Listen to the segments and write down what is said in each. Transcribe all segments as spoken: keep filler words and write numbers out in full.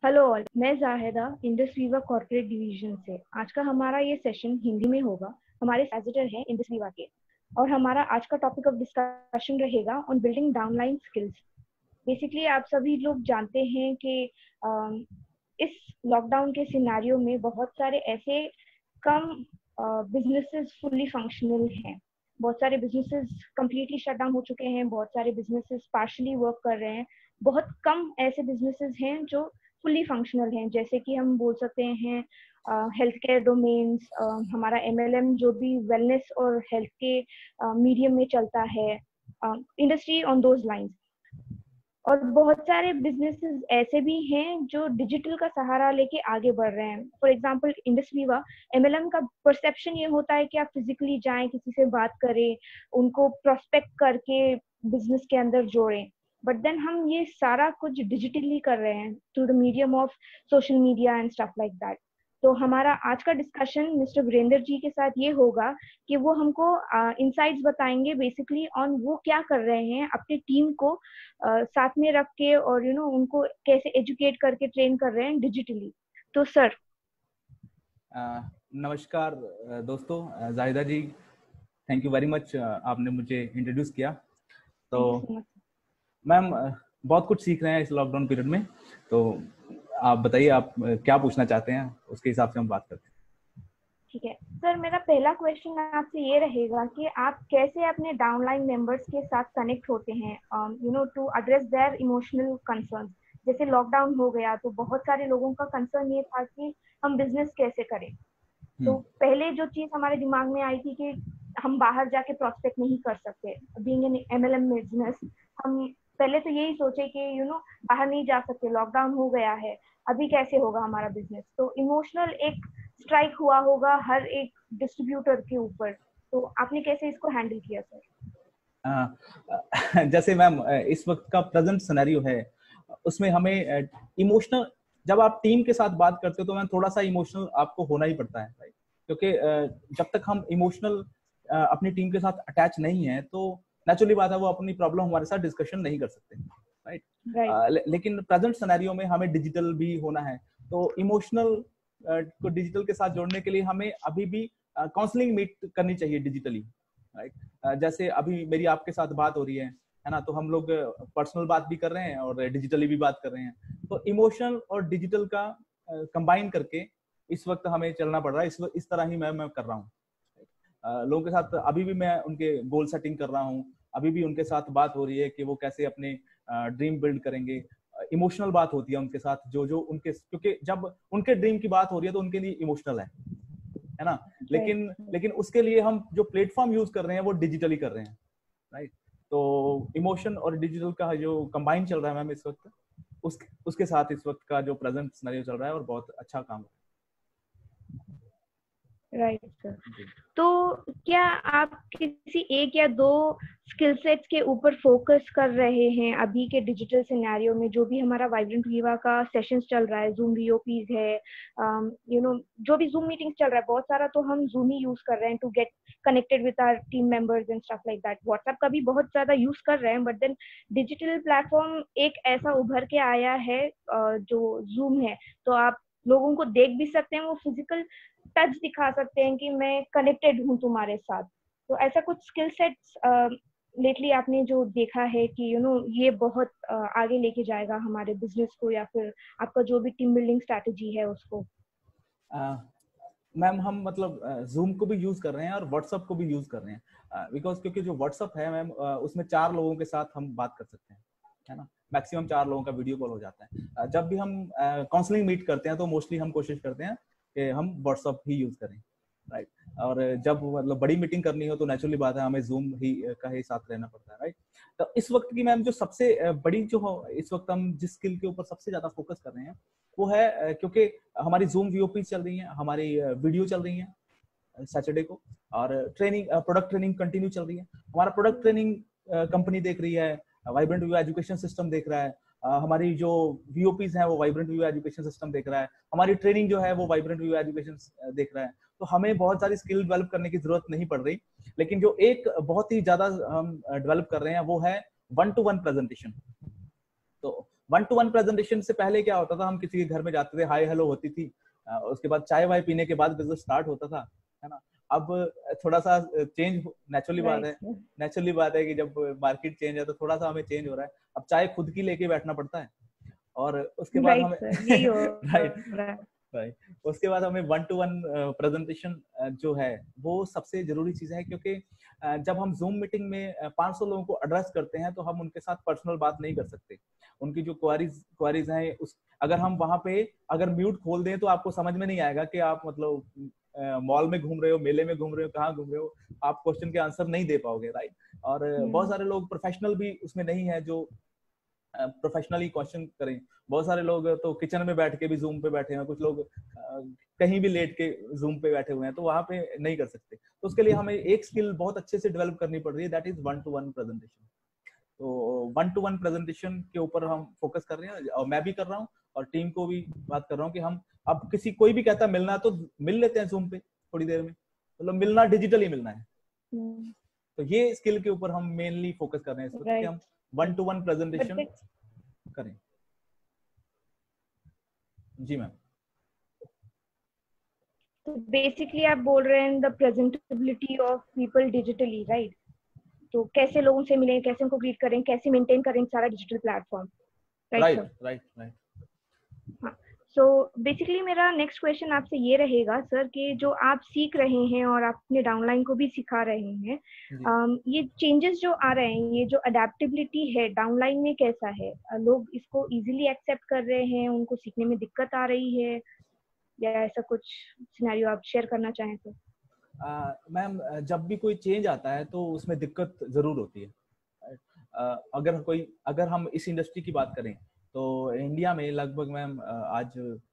Hello all, मैं Zahida Indus Viva corporate division से। आज का हमारा ये सेशन हिंदी में होगा। हमारे एडिटर हैं इंडस वीवा के, और हमारा आज का टॉपिक ऑफ डिस्कशन रहेगा on building downline skills. Basically आप सभी लोग जानते हैं कि अम, इस लॉकडाउन के सिनेरियो में बहुत सारे ऐसे कम बिजनेसेस फुल्ली फंक्शनल हैं। बहुत सारे बिजनेसेस कंप्लीटली शट डाउन हो चुके हैं, बहुत सारे बिजनेसेस पार्शली वर्क कर रहे हैं, बहुत कम ऐसे बिजनेसेस हैं जो फुल्ली फंक्शनल हैं। जैसे कि हम बोल सकते हैं हेल्थ केयर डोमेन्स, हमारा एमएलएम जो भी वेलनेस और हेल्थ के मीडियम में चलता है, इंडस्ट्री ऑन दोज लाइंस। और बहुत सारे बिजनेसेस ऐसे भी हैं जो डिजिटल का सहारा लेके आगे बढ़ रहे हैं। For example Indus Viva MLM का परसेप्शन ये होता है कि आप फिजिकली जाएं, किसी से बात करें, उनको प्रोस्पेक्ट करके बिजनेस के अंदर जोड़ें। बट देन हम ये सारा कुछ डिजिटली कर रहे हैं through the medium of social media and stuff like that. तो हमारा आज का डिस्कशन मिस्टर वीरेंद्र जी के साथ ये होगा कि वो हमको इनसाइट्स uh, बताएंगे बेसिकली ऑन वो क्या कर रहे हैं अपनी टीम को uh, साथ में रख के, और यू you नो know, उनको कैसे एजुकेट करके ट्रेन कर रहे हैं डिजिटली। तो सर। नमस्कार दोस्तों, Zahida ji, thank you very much, आपने मुझे इंट्रोड्यूस किया। तो मैम बहुत कुछ सीख रहे हैं इस लॉकडाउन पीरियड में, तो आप बताइए आप क्या पूछना चाहते हैं, उसके हिसाब से हम बात करते हैं। ठीक है सर, मेरा पहला क्वेश्चन आपसे ये रहेगा कि आप कैसे अपने डाउनलाइन मेंबर्स के साथ कनेक्ट होते हैं you know to address their emotional concerns. जैसे लॉकडाउन हो गया तो बहुत सारे लोगों का कंसर्न ये था कि हम बिजनेस कैसे करें। तो पहले जो चीज हमारे दिमाग में आई थी कि हम बाहर जाके प्रोस्पेक्ट नहीं कर सकते। बीइंग एन एमएलएम बिजनेस, हम पहले तो यही सोचे कि यू नो बाहर नहीं जा सकते, लॉकडाउन हो गया है, अभी कैसे होगा हमारा बिजनेस। तो इमोशनल एक स्ट्राइक हुआ होगा हर एक डिस्ट्रीब्यूटर के ऊपर। तो आपने कैसे इसको हैंडल किया सर? आ, जैसे मैम इस वक्त का प्रेजेंट सिनेरियो है, उसमें हमें इमोशनल, जब आप टीम के साथ बात करते हो तो मैम थोड़ा सा इमोशनल आपको होना ही पड़ता है, राइट? क्योंकि जब तक हम इमोशनल अपनी टीम के साथ अटैच नहीं है तो नेचुरली बात है वो अपनी प्रॉब्लम हमारे साथ डिस्कशन नहीं कर सकते, राइट? right? ले, लेकिन प्रेजेंट सिनेरियो में हमें डिजिटल भी होना है, तो इमोशनल को डिजिटल के साथ जोड़ने के लिए हमें अभी भी काउंसलिंग मीट करनी चाहिए डिजिटली, राइट? जैसे अभी मेरी आपके साथ बात हो रही है है ना, तो हम लोग पर्सनल बात भी कर रहे हैं और डिजिटली भी बात कर रहे हैं। तो इमोशनल और डिजिटल का कंबाइन करके इस वक्त हमें चलना पड़ रहा है। इस इस तरह ही मैं मैं कर रहा हूँ लोगों के साथ। अभी भी मैं उनके गोल सेटिंग कर रहा हूँ, अभी भी उनके साथ बात हो रही है कि वो कैसे अपने ड्रीम बिल्ड करेंगे। इमोशनल बात होती है उनके साथ, जो जो उनके, क्योंकि जब उनके ड्रीम की बात हो रही है तो उनके लिए इमोशनल है है ना। लेकिन लेकिन उसके लिए हम जो प्लेटफॉर्म यूज कर रहे हैं वो डिजिटली कर रहे हैं, राइट? तो इमोशन और डिजिटल का जो कंबाइन चल रहा है मैम इस वक्त, उस, उसके साथ इस वक्त का जो प्रेजेंट सिनेरियो चल रहा है और बहुत अच्छा काम है। राइट सर, तो क्या आप किसी एक या दो स्किल सेट्स के ऊपर फोकस कर रहे हैं अभी के डिजिटल सिनेरियो में? जो भी हमारा वाइब्रेंट वीवा का सेशंस चल रहा है, जूम वीओपीज है, यू नो जो भी जूम मीटिंग्स चल रहा है बहुत सारा, तो हम जूम ही यूज कर रहे हैं to get connected with our team members and stuff like that. WhatsApp का भी बहुत ज्यादा यूज कर रहे हैं, बट देन डिजिटल प्लेटफॉर्म एक ऐसा उभर के आया है जो जूम है, तो आप लोगों को देख भी सकते हैं, वो फिजिकल टच दिखा सकते हैं कि मैं कनेक्टेड हूँ तुम्हारे साथ। तो ऐसा कुछ स्किल सेट्स लेटली आपने जो देखा है कि यू you नो know, ये बहुत uh, आगे लेके जाएगा हमारे बिजनेस को, या फिर आपका जो भी टीम बिल्डिंग स्ट्रैटेजी है उसको? मैम हम मतलब जूम को भी यूज कर रहे हैं और व्हाट्सएप को भी यूज कर रहे हैं, बिकॉज क्योंकि जो व्हाट्सएप है मैम उसमें चार लोगों के साथ हम बात कर सकते हैं, है ना। मैक्सिमम चार लोगों का वीडियो कॉल हो जाता है। जब भी हम काउंसलिंग मीट करते हैं तो मोस्टली हम कोशिश करते हैं कि हम व्हाट्सएप ही यूज करें, राइट? और जब मतलब बड़ी मीटिंग करनी हो तो नेचुरली बात है हमें जूम ही का ही साथ रहना पड़ता है, राइट? तो इस वक्त की मैम जो सबसे बड़ी जो हो, इस वक्त हम जिस स्किल के ऊपर सबसे ज्यादा फोकस कर रहे हैं वो है, क्योंकि हमारी जूम वीओपी चल रही है, हमारी वीडियो चल रही है सैटरडे को, और ट्रेनिंग प्रोडक्ट ट्रेनिंग कंटिन्यू चल रही है। हमारा प्रोडक्ट ट्रेनिंग कंपनी देख रही है, वाइब्रेंट वीवा एजुकेशन सिस्टम देख रहा है, Uh, हमारी जो वीओपीज हैं वो वाइब्रेंट वीवा एजुकेशन सिस्टम देख रहा है, हमारी ट्रेनिंग जो है वो वाइब्रेंट वीवा एजुकेशन देख रहा है। तो हमें बहुत सारी स्किल डेवलप करने की जरूरत नहीं पड़ रही, लेकिन जो एक बहुत ही ज्यादा हम डेवलप कर रहे हैं वो है वन टू वन प्रेजेंटेशन। तो वन टू वन प्रेजेंटेशन से पहले क्या होता था, हम किसी के घर में जाते थे, हाय हेलो होती थी, उसके बाद चाय वाय पीने के बाद बिजनेस स्टार्ट होता था, है ना। अब थोड़ा सा चेंज, नेचुरली बात है, नेचुरली बात है कि जब मार्केट चेंज है तो थोड़ा सा हमें चेंज हो रहा है। अब चाय खुद की लेके बैठना पड़ता है, और उसके बाद हमें राइट राइट उसके बाद हमें वन टू वन प्रेजेंटेशन जो है वो सबसे जरूरी चीज है, क्योंकि जब हम जूम मीटिंग में पाँच सौ लोगों को एड्रेस करते हैं तो हम उनके साथ पर्सनल बात नहीं कर सकते। उनकी जो क्वेरीज क्वेरीज हैं उस अगर हम वहां पे अगर म्यूट खोल दें तो आपको समझ में नहीं आएगा कि आप मतलब मॉल में घूम रहे हो, मेले में घूम रहे हो, कहाँ घूम रहे हो, आप क्वेश्चन के आंसर नहीं दे पाओगे, राइट। और बहुत सारे लोग प्रोफेशनल भी उसमें नहीं है जो प्रोफेशनली क्वेश्चन करें। बहुत सारे लोग तो किचन में बैठ के भी जूम पे बैठे हैं, कुछ लोग कहीं भी लेट के जूम पे बैठे हुए हैं, तो वहां पे नहीं कर सकते। तो उसके लिए हमें एक स्किल बहुत अच्छे से डेवलप करनी पड़ रही है, that is one to one presentation. तो वन टू वन प्रेजेंटेशन के ऊपर हम फोकस कर रहे हैं, और मैं भी कर रहा हूँ और टीम को भी बात कर रहा हूँ कि हम अब किसी कोई भी कहता है मिलना तो मिल लेते हैं जूम पे थोड़ी देर में, मतलब मिलना डिजिटली मिलना है। hmm. तो ये स्किल के ऊपर हम मेनली फोकस कर रहे हैं इस वक्त, कि हम वन टू वन प्रेजेंटेशन करें। जी मैम। तो बेसिकली आप बोल रहे हैं the presentability of people digitally, right. तो कैसे लोगों से मिलें, कैसे उनको ग्रीट करें, कैसे मेंटेन करें सारा digital platform, right right right. हाँ, सो बेसिकली मेरा नेक्स्ट क्वेश्चन आपसे ये रहेगा सर कि जो आप सीख रहे हैं और आप अपने डाउनलाइन को भी सिखा रहे हैं, um, ये चेंजेस जो आ रहे हैं, ये जो अडेप्टेबिलिटी है डाउनलाइन में कैसा है? लोग इसको इजीली एक्सेप्ट कर रहे हैं, उनको सीखने में दिक्कत आ रही है, या ऐसा कुछ सिनेरियो आप शेयर करना चाहें तो? मैम uh, जब भी कोई चेंज आता है तो उसमें दिक्कत जरूर होती है। uh, अगर कोई अगर हम इस इंडस्ट्री की बात करें तो इंडिया में लगभग मैम आज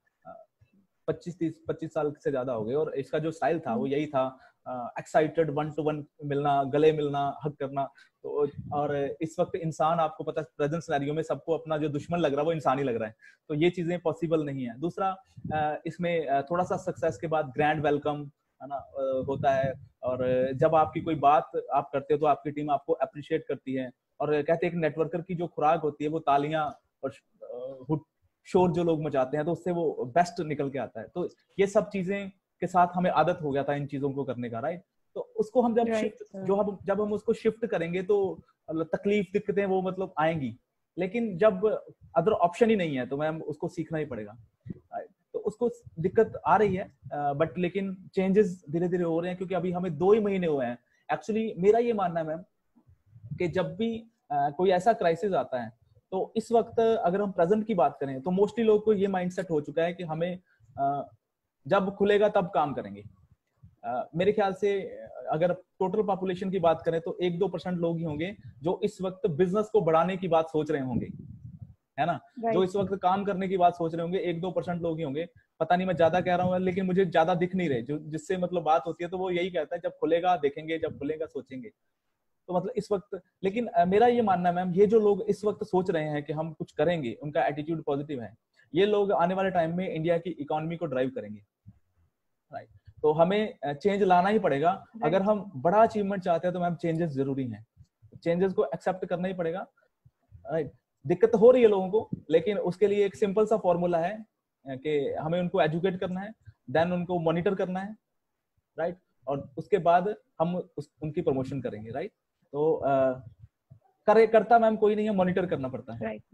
पच्चीस तीस पच्चीस साल से ज्यादा हो गए, और इसका जो स्टाइल था वो यही था, एक्साइटेड वन टू वन मिलना, गले मिलना, हक करना। तो और इस वक्त इंसान, आपको पता है प्रेजेंट सिनेरियो में सबको अपना जो दुश्मन लग रहा है वो इंसान ही लग रहा है, तो ये चीजें पॉसिबल नहीं है। दूसरा इसमें थोड़ा सा सक्सेस के बाद ग्रैंड वेलकम है ना होता है, और जब आपकी कोई बात आप करते हो तो आपकी टीम आपको अप्रिशिएट करती है, और कहते हैं एक नेटवर्कर की जो खुराक होती है वो तालियां और शोर जो लोग मचाते हैं, तो उससे वो बेस्ट निकल के आता है। तो ये सब चीजें के साथ हमें आदत हो गया था इन चीजों को करने का, राइट। तो उसको हम जब शिफ्ट जो हम जब हम उसको शिफ्ट करेंगे तो तकलीफ दिक्कतें वो मतलब आएंगी, लेकिन जब अदर ऑप्शन ही नहीं है तो मैम उसको सीखना ही पड़ेगा। तो उसको दिक्कत आ रही है, बट लेकिन चेंजेस धीरे धीरे हो रहे हैं, क्योंकि अभी हमें दो ही महीने हुए हैं। एक्चुअली मेरा ये मानना है मैम कि जब भी कोई ऐसा क्राइसिस आता है तो इस वक्त अगर हम प्रेजेंट की बात करें तो मोस्टली लोग को ये माइंडसेट हो चुका है कि हमें जब खुलेगा तब काम करेंगे। मेरे ख्याल से अगर टोटल पॉपुलेशन की बात करें तो एक दो परसेंट लोग ही होंगे जो इस वक्त बिजनेस को बढ़ाने की बात सोच रहे होंगे, है ना, जो इस वक्त काम करने की बात सोच रहे होंगे, एक दो परसेंट लोग ही होंगे। पता नहीं मैं ज्यादा कह रहा हूँ, लेकिन मुझे ज्यादा दिख नहीं रहे जो जिससे मतलब बात होती है, तो वो यही कहता है जब खुलेगा देखेंगे, जब खुलेगा सोचेंगे। तो मतलब इस वक्त, लेकिन मेरा ये मानना है मैम, ये जो लोग इस वक्त सोच रहे हैं कि हम कुछ करेंगे, उनका एटीट्यूड पॉजिटिव है, ये लोग आने वाले टाइम में इंडिया की इकोनॉमी को ड्राइव करेंगे, राइट। तो हमें चेंज लाना ही पड़ेगा। अगर हम बड़ा अचीवमेंट चाहते हैं तो मैम चेंजेस जरूरी हैं, चेंजेस को एक्सेप्ट करना ही पड़ेगा, राइट। दिक्कत हो रही है लोगों को, लेकिन उसके लिए एक सिंपल सा फॉर्मूला है कि हमें उनको एजुकेट करना है, देन उनको मॉनिटर करना है, राइट, और उसके बाद हम उस, उनकी प्रमोशन करेंगे, राइट। तो आ, करे करता मैम कोई नहीं है, मॉनिटर करना पड़ता है, राइट।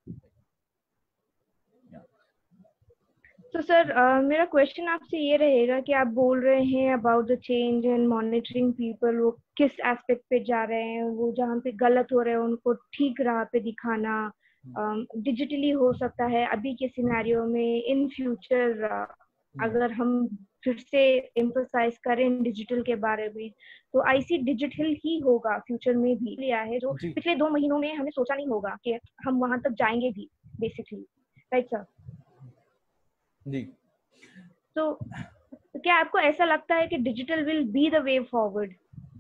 तो सर मेरा क्वेश्चन आपसे ये रहेगा कि आप बोल रहे हैं about the change and monitoring people, वो किस एस्पेक्ट पे जा रहे हैं, वो जहाँ पे गलत हो रहे हैं उनको ठीक राह पे दिखाना, डिजिटली uh, हो सकता है अभी के सिनेरियो में, इन फ्यूचर uh, अगर हम फिर से एम्फसाइज करें डिजिटल के बारे में, तो आई सी डिजिटल ही होगा फ्यूचर में भी। लिया है जो पिछले दो महीनों में हमें सोचा नहीं होगा कि हम वहां तक जाएंगे भी, बेसिकली, राइट सर? जी। तो क्या आपको ऐसा लगता है कि digital will be the way forward?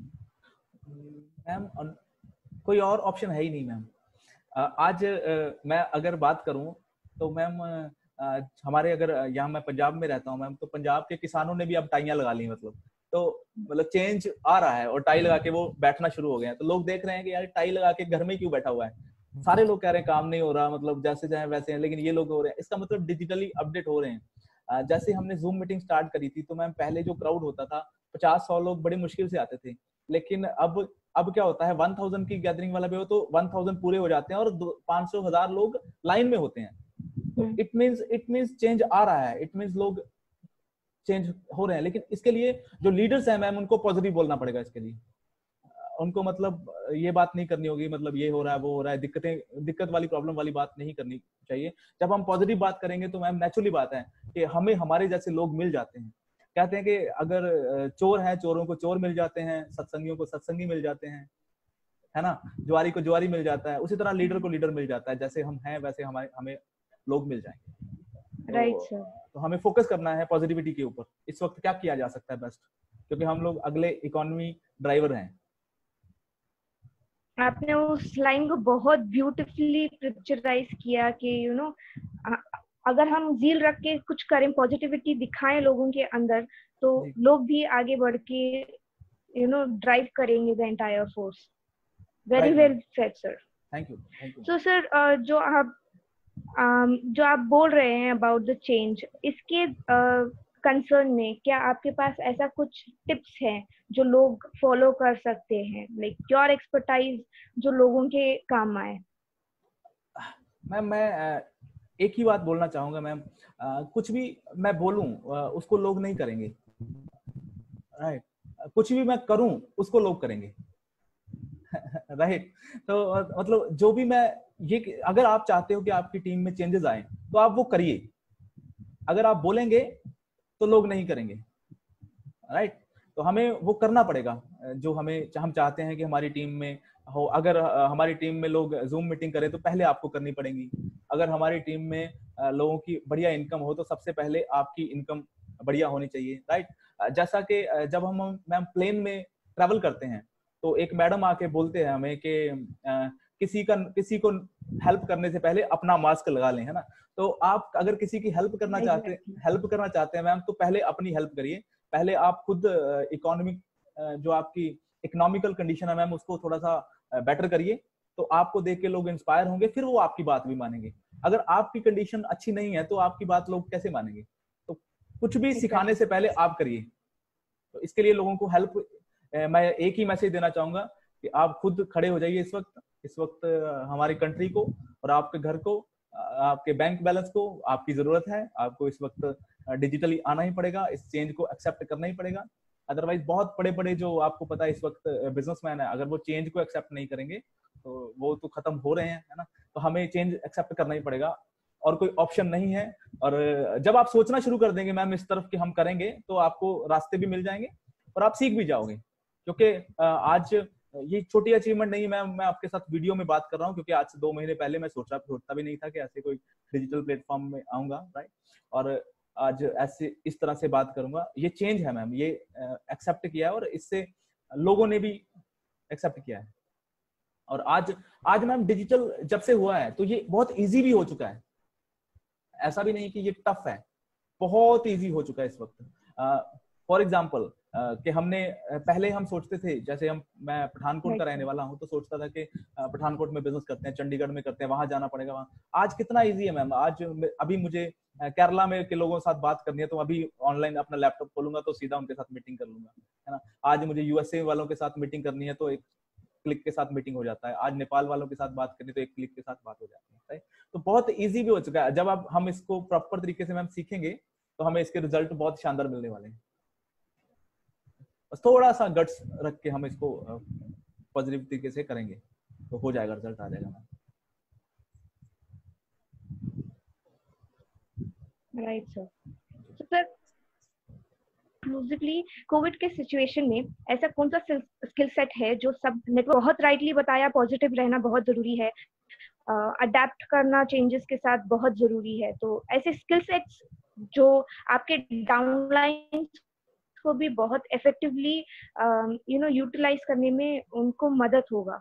Ma'am कोई और ऑप्शन है ही नहीं मैम। आज मैं अगर बात करूं तो मैम हमारे, अगर यहाँ मैं पंजाब में रहता हूँ मैम, तो पंजाब के किसानों ने भी अब टाइयां लगा ली, मतलब तो मतलब चेंज आ रहा है, और टाई लगा के वो बैठना शुरू हो गए हैं। तो लोग देख रहे हैं कि यार टाई लगा के घर में क्यों बैठा हुआ है, सारे लोग कह रहे हैं काम नहीं हो रहा, मतलब जैसे चाहे वैसे हैं, लेकिन ये लोग हो रहे हैं, इसका मतलब डिजिटली अपडेट हो रहे हैं। uh, जैसे हमने जूम मीटिंग स्टार्ट करी थी तो मैम पहले जो क्राउड होता था पचास सौ लोग बड़ी मुश्किल से आते थे, लेकिन अब अब क्या होता है वन थाउजेंड की गैदरिंग वाला भी हो तो वन थाउजेंड पूरे हो जाते हैं और पांच सौ हजार लोग लाइन में होते हैं। तो it means it means change आ रहा है, इट मीन्स लोग चेंज हो रहे हैं। लेकिन इसके लिए जो लीडर्स हैं मैम उनको पॉजिटिव बोलना पड़ेगा। इसके लिए उनको मतलब ये बात नहीं करनी होगी मतलब ये हो रहा है वो हो रहा है, दिक्कतें दिक्कत वाली प्रॉब्लम वाली बात नहीं करनी चाहिए। जब हम पॉजिटिव बात करेंगे तो मैम नेचुरली बात है कि हमें हमारे जैसे लोग मिल जाते हैं। कहते हैं कि अगर चोर है चोरों को चोर मिल जाते हैं, सत्संगियों को सत्संगी मिल जाते हैं, है ना, ज्वारी को ज्वारी मिल जाता है, उसी तरह लीडर को लीडर मिल जाता है। जैसे हम हैं वैसे हमारे हमें लोग मिल जाएंगे। राइट तो, सर। तो हमें फोकस करना है पॉजिटिविटी के ऊपर। इस वक्त क्या किया जा सकता है बेस्ट, क्योंकि हम लोग अगले इकोनॉमी ड्राइवर हैं। आपने उस लाइन को बहुत ब्यूटीफुली पिक्चराइज किया कि यू you नो know, अगर हम जील रख के कुछ करें, पॉजिटिविटी दिखाएं लोगों के अंदर, तो लोग भी आगे बढ़ के यू नो ड्राइव करेंगे the entire force. Very well said sir. Thank you thank you. So sir जो आप um, जो आप बोल रहे हैं अबाउट द चेंज, इसके कंसर्न uh, में क्या आपके पास ऐसा कुछ टिप्स हैं जो लोग फॉलो कर सकते हैं, लाइक योर एक्सपर्टाइज जो लोगों के काम आए? मैम मैं एक ही बात बोलना चाहूंगा मैम, कुछ भी मैं बोलूं उसको लोग नहीं करेंगे, राइट। कुछ भी मैं करूं उसको लोग करेंगे, राइट। तो मतलब जो भी मैं ये, अगर आप चाहते हो कि आपकी टीम में चेंजेस आए तो आप वो करिए। अगर आप बोलेंगे तो लोग नहीं करेंगे, राइट। तो हमें वो करना पड़ेगा जो हमें हम चाहते हैं कि हमारी टीम में हो। अगर हमारी टीम में लोग जूम मीटिंग करें तो पहले आपको करनी पड़ेगी। अगर हमारी टीम में लोगों की बढ़िया इनकम हो तो सबसे पहले आपकी इनकम बढ़िया होनी चाहिए, राइट। जैसा कि जब हम मैम प्लेन में ट्रैवल करते हैं तो एक मैडम आके बोलते हैं हमें कि किसी का किसी को हेल्प करने से पहले अपना मास्क लगा लें, है ना। तो आप अगर किसी की हेल्प करना चाहते हेल्प करना चाहते हैं मैम तो पहले अपनी हेल्प करिए। पहले आप खुद इकोनॉमिक जो आपकी इकोनॉमिकल कंडीशन है मैम उसको थोड़ा सा बेटर करिए, तो आपको देख के लोग इंस्पायर होंगे, फिर वो आपकी बात भी मानेंगे। अगर आपकी कंडीशन अच्छी नहीं है तो आपकी बात लोग कैसे मानेंगे। तो कुछ भी सिखाने से पहले आप करिए। तो इसके लिए लोगों को हेल्प, मैं एक ही मैसेज देना चाहूंगा कि आप खुद खड़े हो जाइए इस वक्त इस वक्त हमारी कंट्री को और आपके घर को, आपके बैंक बैलेंस को आपकी जरूरत है। आपको इस वक्त डिजिटली आना ही पड़ेगा, इस चेंज को एक्सेप्ट करना ही पड़ेगा। अदरवाइज बहुत बड़े बड़े जो आपको पता है इस वक्त बिजनेसमैन है, अगर वो चेंज को एक्सेप्ट नहीं करेंगे तो वो तो खत्म हो रहे हैं, है ना। तो हमें चेंज एक्सेप्ट करना ही पड़ेगा और कोई ऑप्शन नहीं है। और जब आप सोचना शुरू कर देंगे मैम इस तरफ कि हम करेंगे तो आपको रास्ते भी मिल जाएंगे और आप सीख भी जाओगे। क्योंकि आज ये छोटी अचीवमेंट नहीं, मैं मैं आपके साथ वीडियो में बात कर रहा हूँ क्योंकि आज से दो महीने पहले मैं सोचा सोचता भी नहीं था कि ऐसे कोई डिजिटल प्लेटफॉर्म में आऊंगा, राइट। और आज ऐसे इस तरह से बात करूंगा। ये चेंज है मैम, ये एक्सेप्ट किया है और इससे लोगों ने भी एक्सेप्ट किया है। और आज आज मैम डिजिटल जब से हुआ है तो ये बहुत इजी भी हो चुका है। ऐसा भी नहीं कि ये टफ है, बहुत इजी हो चुका है इस वक्त। फॉर एग्जाम्पल कि हमने पहले हम सोचते थे, जैसे हम मैं पठानकोट का रहने वाला हूं तो सोचता था कि पठानकोट में बिजनेस करते हैं, चंडीगढ़ में करते हैं, वहां जाना पड़ेगा वहां। आज कितना इजी है मैम। आज अभी मुझे केरला में के लोगों के साथ बात करनी है तो अभी ऑनलाइन अपना लैपटॉप खोलूंगा तो सीधा उनके साथ मीटिंग कर लूंगा, है ना। आज मुझे यूएसए वालों के साथ मीटिंग करनी है तो एक क्लिक के साथ मीटिंग हो जाता है। आज नेपाल वालों के साथ बात करनी तो एक क्लिक के साथ बात हो जाती है, राइट। तो बहुत इजी भी हो चुका है। जब आप हम इसको प्रॉपर तरीके से मैम सीखेंगे तो हमें इसके रिजल्ट बहुत शानदार मिलने वाले हैं। बस थोड़ा सा गट्स रख के हम इसको पॉजिटिव तरीके से करेंगे तो हो जाएगा, रिजल्ट आ जाएगा ma'am. Right sir. Sir exclusively Covid के सिचुएशन में ऐसा कौन सा स्किल सेट है जो सब नेटवर्क बहुत राइटली बताया, पॉजिटिव रहना बहुत जरूरी है, अडेप्ट uh, करना चेंजेस के साथ बहुत जरूरी है। तो ऐसे स्किल सेट्स जो आपके डाउनलाइन को भी बहुत इफेक्टिवली यू नो यूटिलाइज करने में उनको मदद होगा।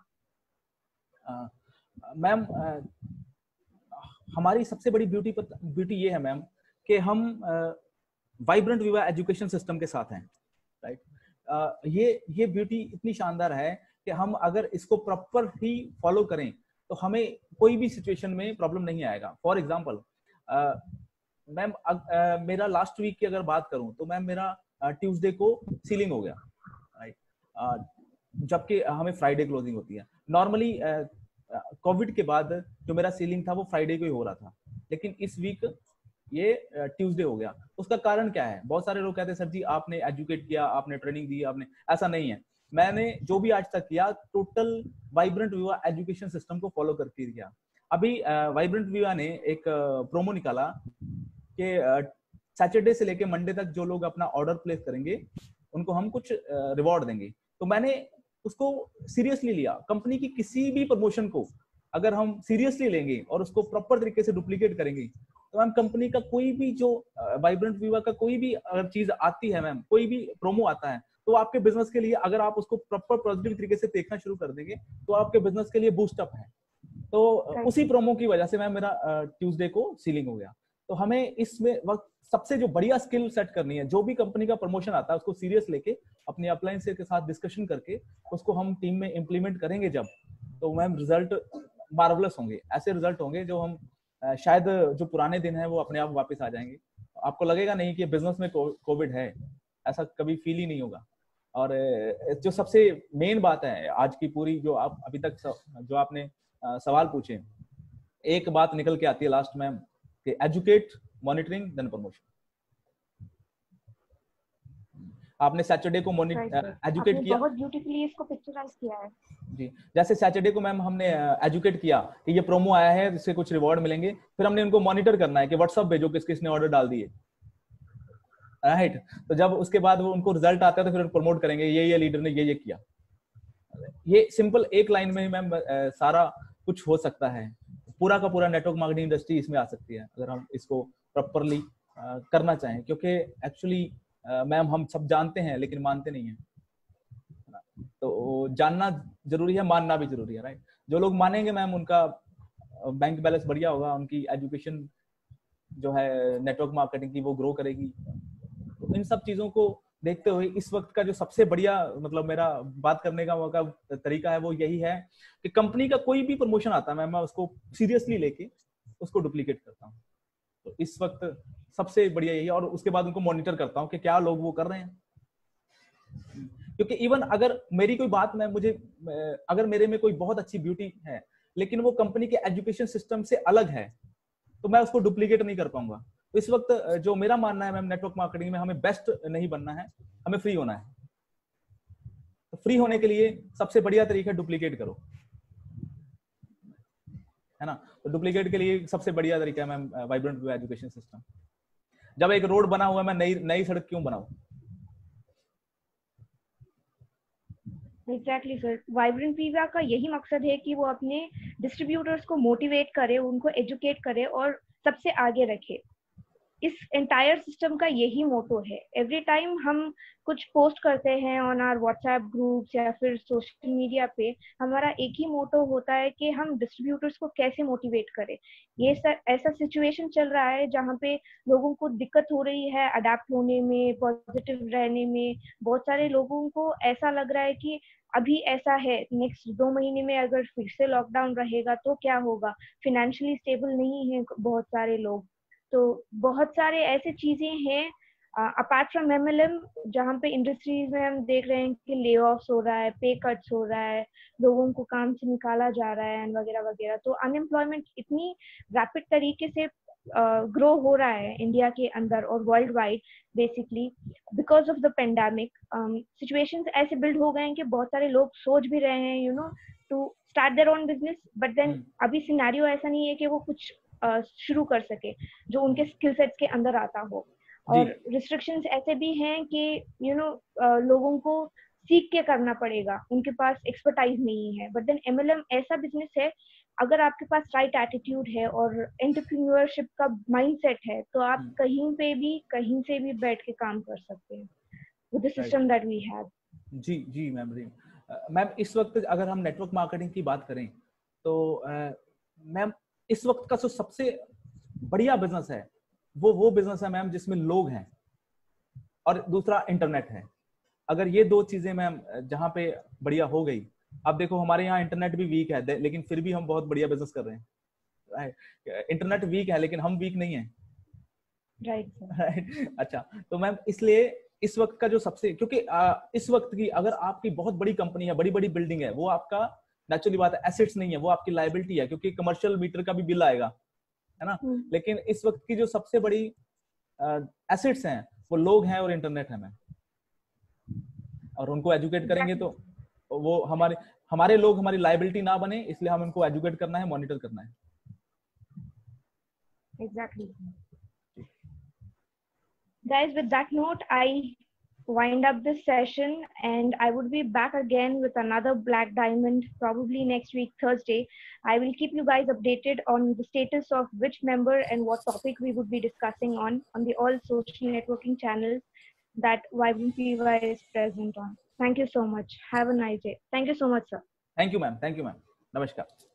मैम uh, uh, हमारी सबसे बड़ी ब्यूटी ब्यूटी ये है मैम कि हम वाइब्रेंट विवा एजुकेशन सिस्टम के साथ हैं, राइट। uh, ये ये ब्यूटी इतनी शानदार है कि हम अगर इसको प्रॉपर ही फॉलो करें तो हमें कोई भी सिचुएशन में प्रॉब्लम नहीं आएगा। फॉर एग्जाम्पल मैम, मेरा लास्ट वीक की अगर बात करूं तो मैम मेरा ट्यूसडे को सीलिंग हो गया, राइट, जबकि हमें फ्राइडे क्लोजिंग होती है। नॉर्मली कोविड के बाद जो मेरा सीलिंग था वो फ्राइडे को ही हो रहा था, लेकिन इस वीक ये ट्यूसडे हो गया। उसका कारण क्या है? बहुत सारे लोग कहते हैं सर जी आपने एजुकेट किया, आपने ट्रेनिंग दी, आपने, ऐसा नहीं है। मैंने जो भी आज तक किया total vibrant viva education system को फॉलो करके किया। अभी वाइब्रेंट विवा ने एक प्रोमो निकाला कि सैटरडे से लेके मंडे तक जो लोग अपना ऑर्डर प्लेस करेंगे उनको हम कुछ रिवॉर्ड देंगे। तो मैंने उसको सीरियसली लिया। कंपनी की किसी भी प्रमोशन को अगर हम सीरियसली लेंगे और उसको प्रॉपर तरीके से डुप्लीकेट करेंगे तो मैम कंपनी का कोई भी जो वाइब्रेंट विवा का कोई भी अगर चीज आती है मैम, कोई भी प्रोमो आता है तो आपके बिजनेस के लिए अगर आप उसको प्रॉपर पॉजिटिव तरीके से देखना शुरू कर देंगे तो आपके बिजनेस के लिए बूस्ट अप है। तो उसी प्रोमो की वजह से मैम मेरा ट्यूसडे को सीलिंग हो गया। तो हमें इसमें वक्त सबसे जो बढ़िया स्किल सेट करनी है, जो भी कंपनी का प्रमोशन आता है उसको सीरियस लेके अपने अपलाइन के साथ डिस्कशन करके उसको हम टीम में इम्प्लीमेंट करेंगे जब, तो मैम रिजल्ट मार्वलस होंगे। ऐसे रिजल्ट होंगे जो हम शायद जो पुराने दिन है वो अपने आप वापस आ जाएंगे। आपको लगेगा नहीं कि बिजनेस में कोविड है, ऐसा कभी फील ही नहीं होगा। और जो सबसे मेन बात है आज की पूरी जो आप अभी तक जो आपने सवाल पूछे, एक बात निकल के आती है लास्ट मैम कि एजुकेट, मॉनिटरिंग, देन प्रमोशन। आपने सैटरडे को एजुकेट किया, बहुत ब्यूटीफुली इसको पिक्चराइज किया है जी। जैसे सैटरडे को मैम हमने एजुकेट किया कि ये प्रोमो आया है, इससे कुछ रिवॉर्ड मिलेंगे, फिर हमने उनको मॉनिटर करना है कि व्हाट्सएप भेजो किस किसने ऑर्डर डाल दिए, राइट। तो जब उसके बाद वो उनको रिजल्ट आता है तो फिर प्रमोट करेंगे ये ये लीडर ने ये ये किया। ये सिंपल एक लाइन में मैम सारा कुछ हो सकता है। पूरा का पूरा नेटवर्क मार्केटिंग इंडस्ट्री इसमें आ सकती है अगर हम इसको प्रॉपरली करना चाहें, क्योंकि एक्चुअली मैम हम सब जानते हैं लेकिन मानते नहीं हैं। तो जानना जरूरी है, मानना भी जरूरी है, राइट। जो लोग मानेंगे मैम उनका बैंक बैलेंस बढ़िया होगा, उनकी एजुकेशन जो है नेटवर्क मार्केटिंग की वो ग्रो करेगी। तो इन सब चीजों को देखते हुए इस वक्त का जो सबसे बढ़िया मतलब मेरा बात करने का मौका तरीका है वो यही है कि कंपनी का कोई भी प्रमोशन आता है मैं उसको सीरियसली लेके उसको डुप्लीकेट करता हूँ। तो इस वक्त सबसे बढ़िया यही, और उसके बाद उनको मॉनिटर करता हूँ कि क्या लोग वो कर रहे हैं। क्योंकि इवन अगर मेरी कोई बात में मुझे अगर मेरे में कोई बहुत अच्छी ब्यूटी है लेकिन वो कंपनी के एजुकेशन सिस्टम से अलग है तो मैं उसको डुप्लीकेट नहीं कर पाऊंगा। तो इस वक्त जो मेरा मानना है मैम नेटवर्क मार्केटिंग में हमें बेस्ट नहीं बनना है, हमें फ्री होना है। तो फ्री होने के लिए सबसे बढ़िया तरीका है डुप्लीकेट करो, है ना। तो डुप्लीकेट के लिए सबसे बढ़िया तरीका है मैम वाइब्रेंट एजुकेशन सिस्टम। जब एक रोड बना हुआ है मैं नई नई सड़क क्यों बनाऊं? एग्जैक्टली सर, वाइब्रेंट विवा का यही मकसद है कि वो अपने डिस्ट्रीब्यूटर्स को मोटिवेट करे, उनको एजुकेट करे और सबसे आगे रखे। इस एंटायर सिस्टम का यही मोटो है। एवरी टाइम हम कुछ पोस्ट करते हैं ऑन आवर व्हाट्सएप ग्रुप्स या फिर सोशल मीडिया पे, हमारा एक ही मोटो होता है कि हम डिस्ट्रीब्यूटर्स को कैसे मोटिवेट करें। ये सर ऐसा सिचुएशन चल रहा है जहाँ पे लोगों को दिक्कत हो रही है अडेप्ट होने में, पॉजिटिव रहने में। बहुत सारे लोगों को ऐसा लग रहा है कि अभी ऐसा है, नेक्स्ट दो महीने में अगर फिर से लॉकडाउन रहेगा तो क्या होगा, फाइनेंशियली स्टेबल नहीं है बहुत सारे लोग। तो बहुत सारे ऐसे चीजें हैं अपार्ट फ्रॉम एमएलएम जहाँ पे इंडस्ट्रीज में हम देख रहे हैं कि ले ऑफ्स हो रहा है, पे कट्स हो रहा है, लोगों को काम से निकाला जा रहा है वगैरह वगैरह। तो अनएम्प्लॉयमेंट इतनी रैपिड तरीके से ग्रो uh, हो रहा है इंडिया के अंदर और world wide basically because of the pandemic. Situations ऐसे बिल्ड हो गए हैं कि बहुत सारे लोग सोच भी रहे हैं you know to start their own business, but then अभी सिनेरियो ऐसा नहीं है कि वो कुछ uh, शुरू कर सके जो उनके स्किल सेट्स के अंदर आता हो। और रिस्ट्रिक्शंस ऐसे भी हैं कि यू नो लोगों को सीख के करना पड़ेगा, उनके पास एक्सपर्टाइज नहीं है। बट देन एमएलएम ऐसा बिजनेस है, अगर आपके पास राइट एटीट्यूड है और एंटरप्रेन्योरशिप का माइंडसेट है तो आप hmm. कहीं पे भी कहीं से भी बैठ के काम कर सकते हैं with the system that we have. जी जी मैम। मैम इस वक्त अगर हम नेटवर्क मार्केटिंग की बात करें तो मैम इस वक्त का जो सबसे बढ़िया बिजनेस है वो वो बिजनेस है मैम जिसमें लोग हैं और दूसरा इंटरनेट है। अगर ये दो चीजें मैम जहां पे बढ़िया हो गई अब देखो हमारे यहाँ इंटरनेट भी वीक है, लेकिन फिर भी हम बहुत बढ़िया बिजनेस कर रहे हैं। इंटरनेट वीक है लेकिन हम वीक नहीं है। राइट। अच्छा, तो मैम इसलिए इस वक्त का जो सबसे, क्योंकि आ, इस वक्त की अगर आपकी बहुत बड़ी कंपनी है, बड़ी बड़ी बिल्डिंग है, वो आपका नेचुरली बात है एसेट्स नहीं है, वो आपकी लायबिलिटी है, क्योंकि कमर्शियल मीटर का भी बिल आएगा, है ना। hmm. लेकिन इस वक्त की जो सबसे बड़ी एसेट्स हैं वो लोग हैं और इंटरनेट है मैम, और उनको एजुकेट करेंगे तो वो हमारे हमारे लोग हमारी लायबिलिटी ना बने, इसलिए हम उनको एजुकेट करना है, मॉनिटर करना है। Exactly. Guys, with that note, I wind up this session, and I would be back again with another Black Diamond probably next week, Thursday. I will keep you guys updated on the status of which member and what topic we would be discussing on, on the all social networking channels that Vibrant Viva is present on. Thank you so much. Have a nice day. Thank you so much, sir. Thank you, ma'am. Thank you, ma'am. Namaskar.